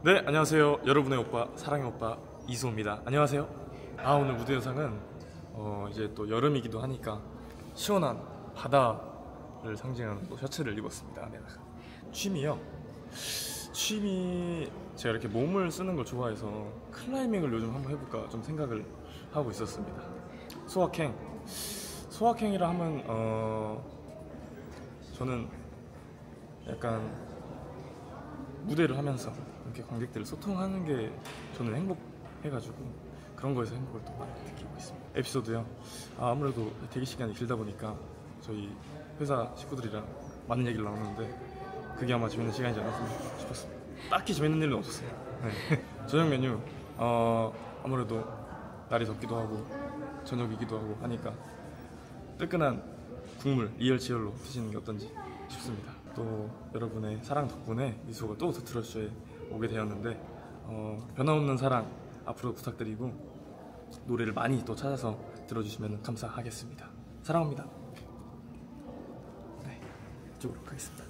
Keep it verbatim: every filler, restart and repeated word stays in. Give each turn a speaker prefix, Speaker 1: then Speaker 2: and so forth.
Speaker 1: 네, 안녕하세요. 여러분의 오빠, 사랑의 오빠 이수호입니다. 안녕하세요. 아, 오늘 무대 의상은 어, 이제 또 여름이기도 하니까 시원한 바다를 상징하는 또 셔츠를 입었습니다. 안에다가 취미요. 취미 제가 이렇게 몸을 쓰는 걸 좋아해서 클라이밍을 요즘 한번 해볼까 좀 생각을 하고 있었습니다. 소확행. 소확행이라 하면 어, 저는 약간 무대를 하면서 이렇게 관객들을 소통하는 게 저는 행복해가지고 그런 거에서 행복을 또 많이 느끼고 있습니다. 에피소드요. 아, 아무래도 대기 시간이 길다 보니까 저희 회사 식구들이랑 많은 얘기를 나누는데 그게 아마 재밌는 시간이지 않았나 싶었습니다. 딱히 재밌는 일은 없었어요. 네. 저녁 메뉴 어, 아무래도 날이 덥기도 하고 저녁이기도 하고 하니까 뜨끈한 국물 이열치열로 드시는 게 어떤지 싶습니다. 또 여러분의 사랑 덕분에 이수호가 또 더트로쇼에 오게 되었는데 어, 변함없는 사랑 앞으로 부탁드리고 노래를 많이 또 찾아서 들어주시면 감사하겠습니다. 사랑합니다. 네, 이쪽으로 가겠습니다.